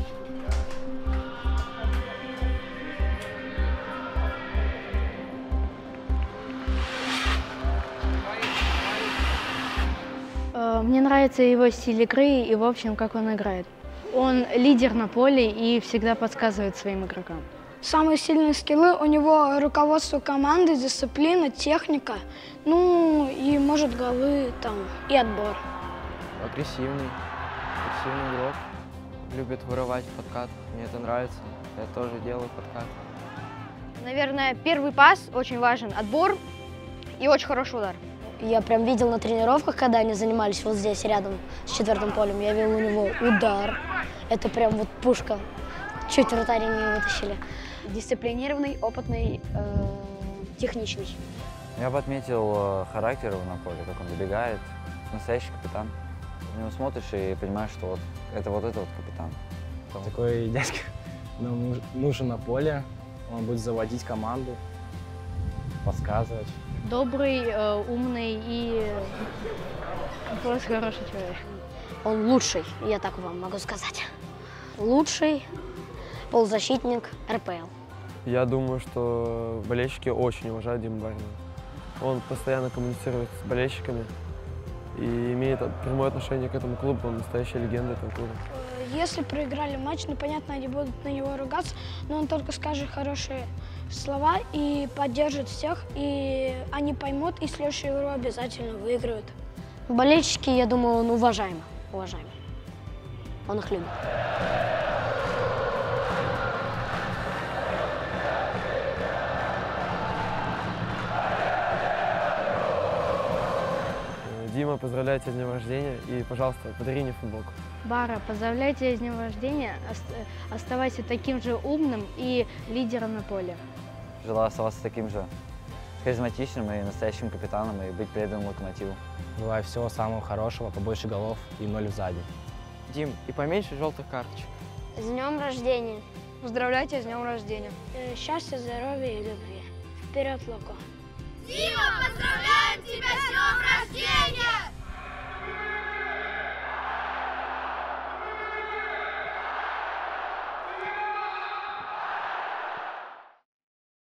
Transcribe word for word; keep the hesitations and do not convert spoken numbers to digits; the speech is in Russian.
Мне нравится его стиль игры и, в общем, как он играет. Он лидер на поле и всегда подсказывает своим игрокам. Самые сильные скиллы у него руководство команды, дисциплина, техника, ну и, может, голы там и отбор. Агрессивный, агрессивный игрок, любит вырывать в подкат, мне это нравится, я тоже делаю подкат. Наверное, первый пас очень важен, отбор и очень хороший удар. Я прям видел на тренировках, когда они занимались вот здесь, рядом с четвертым полем, я видел у него удар. Это прям вот пушка. Чуть вратаря не вытащили. Дисциплинированный, опытный, э, техничный. Я бы отметил характер его на поле, как он добегает. Настоящий капитан. На него смотришь и понимаешь, что вот это вот это вот капитан. Такой дядька нам нужен на поле. Он будет заводить команду, подсказывать. Добрый, э, умный и просто хороший человек. Он лучший, я так вам могу сказать. Лучший полузащитник эр пэ эл. Я думаю, что болельщики очень уважают Диму Баринова. Он постоянно коммуницирует с болельщиками и имеет прямое отношение к этому клубу. Он настоящая легенда этого клуба. Если проиграли матч, ну, понятно, они будут на него ругаться, но он только скажет хорошие слова и поддержит всех, и они поймут, и следующую игру обязательно выиграют. Болельщики, я думаю, он уважаемый. Уважаемый. Он их любит. Дима, поздравляю тебя с днем рождения и, пожалуйста, подари мне футболку. Бара, поздравляю тебя с днем рождения. Оставайся таким же умным и лидером на поле. Желаю оставаться таким же харизматичным и настоящим капитаном и быть преданным Локомотиву. Желаю всего самого хорошего, побольше голов и ноль сзади. Дим, и поменьше желтых карточек. С днем рождения. Поздравляю тебя с днем рождения. Счастья, здоровья и любви. Вперед, Локо! Дима, поздравляем тебя с днем рождения!